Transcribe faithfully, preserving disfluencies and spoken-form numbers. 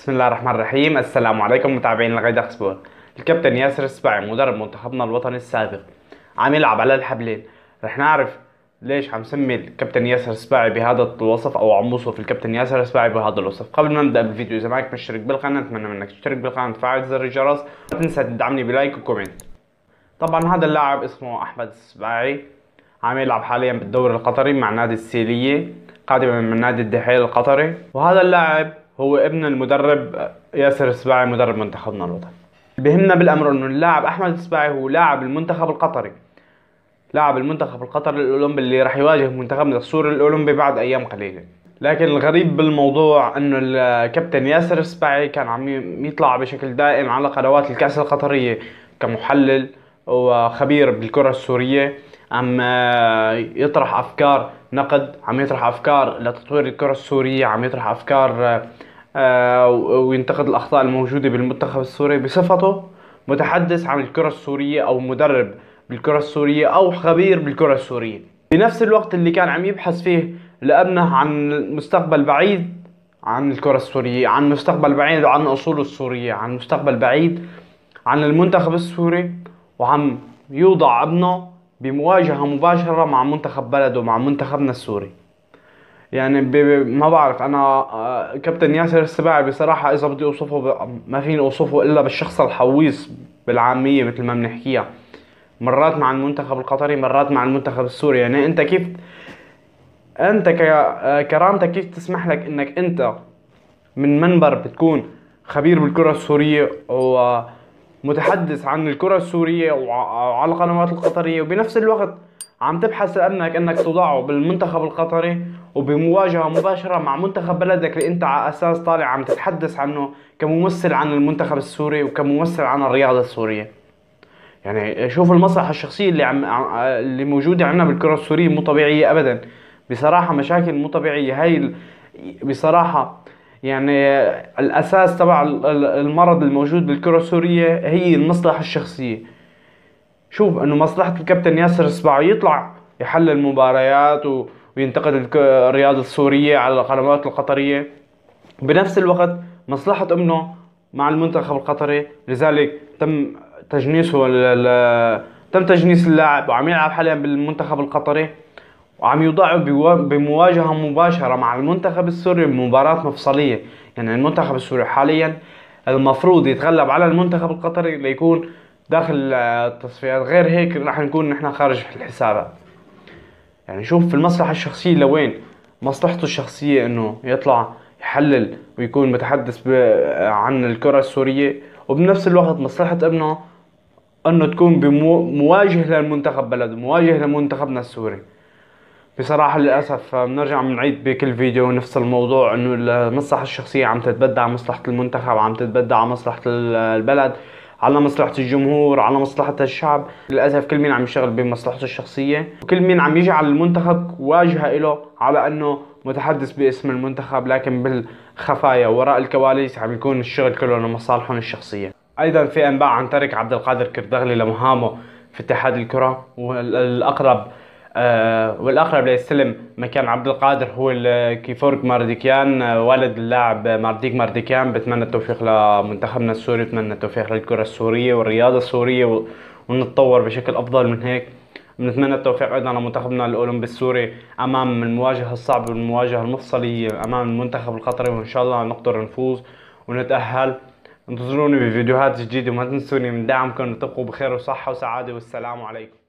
بسم الله الرحمن الرحيم. السلام عليكم متابعين الغيدق سبور. الكابتن ياسر السباعي مدرب منتخبنا الوطني السابق عم يلعب على الحبلين. رح نعرف ليش عم سمي الكابتن ياسر السباعي بهذا الوصف او عم وصف الكابتن ياسر السباعي بهذا الوصف. قبل ما نبدا بالفيديو، اذا ماك مشترك بالقناه اتمنى منك تشترك بالقناه وتفعل زر الجرس، لا تنسى تدعمني بلايك وكومنت. طبعا هذا اللاعب اسمه احمد السباعي، عم يلعب حاليا بالدوري القطري مع نادي السيلية، قادما من نادي الدحيل القطري. وهذا اللاعب هو ابن المدرب ياسر السباعي مدرب منتخبنا الوطني. بهمنا بالامر انه اللاعب احمد السباعي هو لاعب المنتخب القطري، لاعب المنتخب القطري الاولمبي اللي راح يواجه منتخبنا السوري الاولمبي بعد ايام قليله. لكن الغريب بالموضوع انه الكابتن ياسر السباعي كان عم يطلع بشكل دائم على قنوات الكأس القطرية كمحلل وخبير بالكرة السورية، عم يطرح افكار نقد، عم يطرح افكار لتطوير الكرة السورية، عم يطرح افكار وينتقد الاخطاء الموجودة بالمنتخب السوري بصفته متحدث عن الكرة السورية او مدرب بالكرة السورية او خبير بالكرة السورية. بنفس الوقت اللي كان عم يبحث فيه لأبنه عن مستقبل بعيد عن الكرة السورية، عن مستقبل بعيد عن أصوله السورية، عن مستقبل بعيد عن المنتخب السوري، وعم يوضع ابنه بمواجهة مباشرة مع منتخب بلده، مع منتخبنا السوري. يعني ما بعرف أنا كابتن ياسر السباعي بصراحة إذا بدي أوصفه ما فيني أوصفه إلا بالشخص الحويص بالعامية مثل ما بنحكيها. مرات مع المنتخب القطري، مرات مع المنتخب السوري. يعني أنت كيف انت كرامتك كيف تسمح لك انك انت من منبر بتكون خبير بالكرة السورية ومتحدث عن الكرة السورية وعلى القنوات القطرية، وبنفس الوقت عم تبحث لابنك انك تضعه بالمنتخب القطري وبمواجهة مباشرة مع منتخب بلدك اللي انت على اساس طالع عم تتحدث عنه كممثل عن المنتخب السوري وكممثل عن الرياضة السورية. يعني شوف المصلحة الشخصية اللي عم اللي موجودة عندنا بالكرة السورية مو طبيعية ابدا. بصراحة مشاكل مو طبيعية هاي بصراحة. يعني الأساس تبع المرض الموجود بالكرة السورية هي المصلحة الشخصية. شوف إنه مصلحة الكابتن ياسر السباعي يطلع يحلل مباريات وينتقد الرياضة السورية على القنوات القطرية، بنفس الوقت مصلحة ابنه مع المنتخب القطري. لذلك تم تجنيسه تم تجنيس اللاعب وعم يلعب حاليا بالمنتخب القطري، وعم يوضعه بمواجهة مباشرة مع المنتخب السوري بمباراة مفصلية. يعني المنتخب السوري حاليا المفروض يتغلب على المنتخب القطري ليكون داخل التصفيات، غير هيك راح نكون نحن خارج الحسابات. يعني شوف في المصلحة الشخصية لوين. مصلحته الشخصية انه يطلع يحلل ويكون متحدث عن الكرة السورية، وبنفس الوقت مصلحة ابنه انه تكون بمواجهة للمنتخب بلده، مواجهة لمنتخبنا السوري. بصراحة للأسف بنرجع بنعيد بكل فيديو نفس الموضوع، انه المصلحة الشخصية عم تتبدى على مصلحة المنتخب، عم تتبدى على مصلحة البلد، على مصلحة الجمهور، على مصلحة الشعب. للأسف كل مين عم يشتغل بمصلحته الشخصية، وكل مين عم يجعل المنتخب واجهة له على انه متحدث باسم المنتخب، لكن بالخفايا وراء الكواليس عم يكون الشغل كله لمصالحهم الشخصية. ايضا في انباء عن ترك عبد القادر كردغلي لمهامه في اتحاد الكرة، والاقرب آه والاقرب ليستلم مكان عبد القادر هو كيفورك مارديكيان، آه والد اللاعب مارديك مارديكيان. بتمنى التوفيق لمنتخبنا السوري، بتمنى التوفيق للكرة السورية والرياضة السورية ونتطور بشكل افضل من هيك. بنتمنى التوفيق ايضا لمنتخبنا الاولمبي السوري امام المواجهة الصعبة والمواجهة المفصلية امام المنتخب القطري، وان شاء الله نقدر نفوز ونتأهل. انتظروني بفيديوهات جديدة، وما تنسوني من دعمكم، وتبقوا بخير وصحة وسعادة، والسلام عليكم.